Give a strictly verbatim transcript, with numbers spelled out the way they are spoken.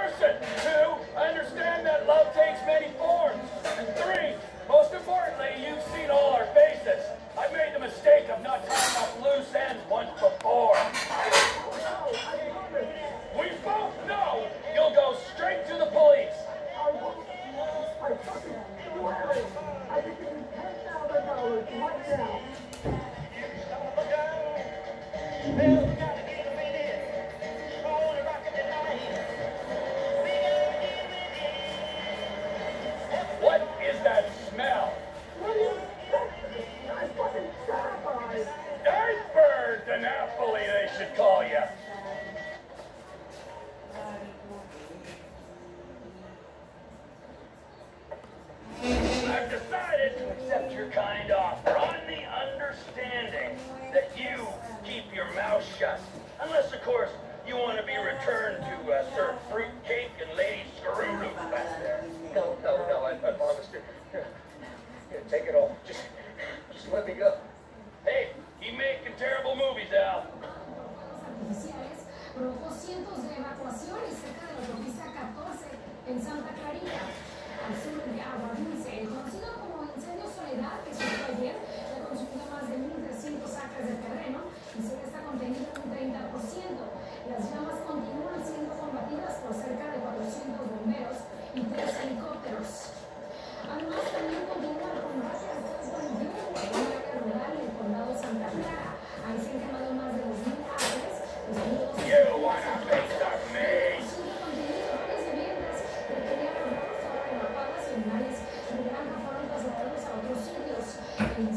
person. Two, I understand that love takes many forms. And three, most importantly, you've seen all our faces. I made the mistake of not tying up loose ends once before. We both know you'll go straight to the police. I can give you ten thousand dollars right now. What is that smell? I'm fucking terrified. Iceberg to Napoli, they should call you. I've decided to accept your kind offer on the understanding that you keep your mouth shut. Unless, of course, you want to be returned to uh, serve fruit cake and lady screw-loop back there. No, no, no, I, I promised you. Here, here, take it all. Just, just let me go. Hey, keep making terrible movies, Al. Artificiales provocó cientos de evacuaciones cerca de la autopista catorce en Santa Clarita, al sur de Agua Dulce. El conocido como incendio Soledad, que surgió ayer, ya ha consumido más de mil trescientos acres de terreno y solo está contenido en un treinta por ciento. Las llamas continúan siendo combatidas por cerca de cuatrocientos bomberos y tres helicópteros.